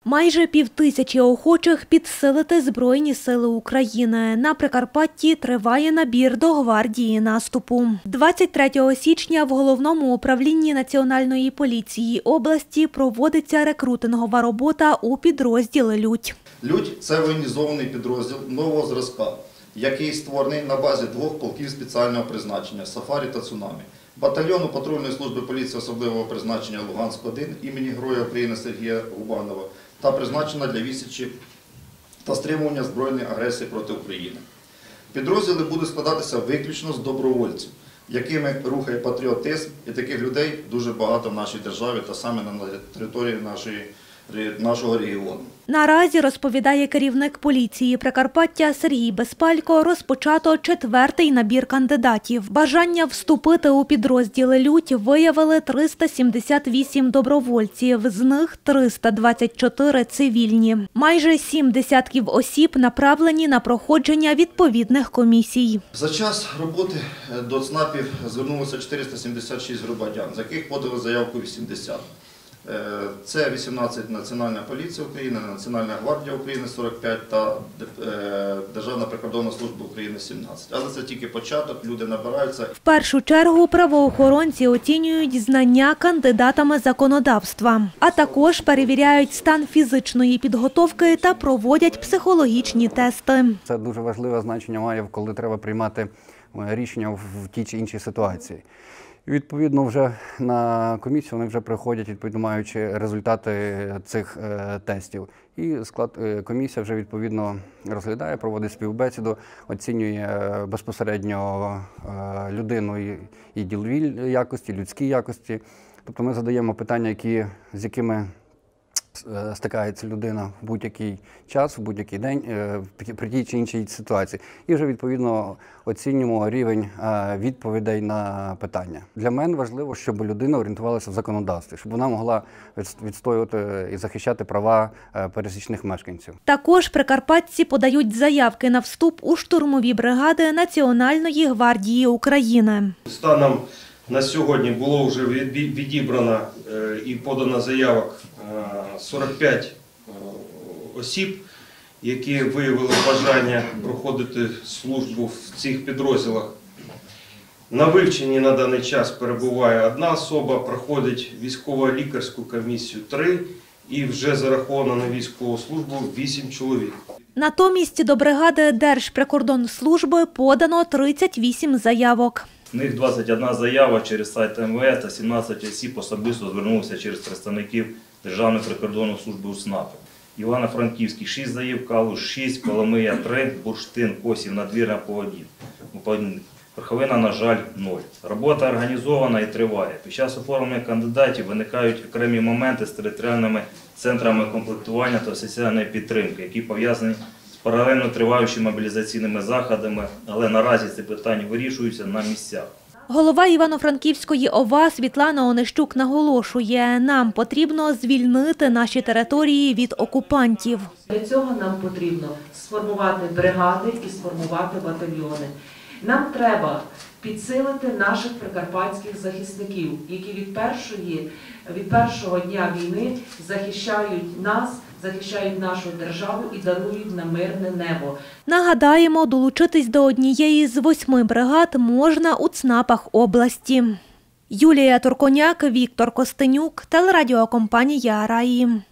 Майже 5000 охочих підсилити Збройні сили України. На Прикарпатті триває набір до гвардії наступу. 23 січня в Головному управлінні Національної поліції області проводиться рекрутингова робота у підрозділи «Людь». «Людь» – це воєнізований підрозділ нового зразка, який створений на базі двох полків спеціального призначення – «Сафарі» та «Цунамі». Батальйону патрульної служби поліції особливого призначення «Луганськ-1» імені Героя України Сергія Губанова та призначена для відсічі та стримування збройної агресії проти України. Підрозділи будуть складатися виключно з добровольців, якими рухає патріотизм, і таких людей дуже багато в нашій державі та саме на території нашого регіону. Наразі, розповідає керівник поліції Прикарпаття Сергій Безпалько, розпочато 4-й набір кандидатів. Бажання вступити у підрозділи «Людь» виявили 378 добровольців, з них 324 цивільні. Майже 7 десятків осіб направлені на проходження відповідних комісій. За час роботи до ЦНАПів звернулося 476 громадян, з яких подали заявку 80. Це 18 Національна поліція України, Національна гвардія України 45 та Державна прикордонна служба України 17. Але це тільки початок, люди набираються. В першу чергу правоохоронці оцінюють знання кандидатами законодавства, а також перевіряють стан фізичної підготовки та проводять психологічні тести. Це дуже важливе значення має, коли треба приймати рішення в тій чи іншій ситуації. І відповідно вже на комісію вони вже приходять, відповідно маючи результати цих тестів. І комісія вже відповідно розглядає, проводить співбесіду, оцінює безпосередньо людину і ділові якості, людські якості. Тобто ми задаємо питання, з якими стикається людина в будь-який час, в будь-який день, при тій чи іншій ситуації. І вже, відповідно, оцінюємо рівень відповідей на питання. Для мене важливо, щоб людина орієнтувалася в законодавстві, щоб вона могла відстоювати і захищати права пересічних мешканців. Також прикарпатці подають заявки на вступ у штурмові бригади Національної гвардії України. Станом на сьогодні було вже відібрано і подано заявок 45 осіб, які виявили бажання проходити службу в цих підрозділах. На вивченні на даний час перебуває 1 особа, проходить військово-лікарську комісію 3 і вже зараховано на військову службу 8 чоловік. Натомість до бригади Держприкордонслужби подано 38 заявок. В них 21 заява через сайт МВС та 17 осіб особисто звернулися через представників Державної прикордонної служби у СНАПу. Івано-Франківський – 6 заяв, Калуш – 6, Коломия – 3, Бурштин, Косів, Надвірна – по 1. Верховина, на жаль, 0. Робота організована і триває. Під час оформлення кандидатів виникають окремі моменти з територіальними центрами комплектування та соціальної підтримки, які пов'язані з паралельно триваючими мобілізаційними заходами, але наразі ці питання вирішуються на місцях. Голова Івано-Франківської ОВА Світлана Онищук наголошує, нам потрібно звільнити наші території від окупантів. Для цього нам потрібно сформувати бригади і сформувати батальйони. Нам треба підсилити наших прикарпатських захисників, які від першого дня війни захищають нас, захищають нашу державу і дарують нам мирне небо. Нагадаємо, долучитись до однієї з 8 бригад можна у ЦНАПах області. Юлія Турконяк, Віктор Костенюк, телерадіокомпанія «Раї».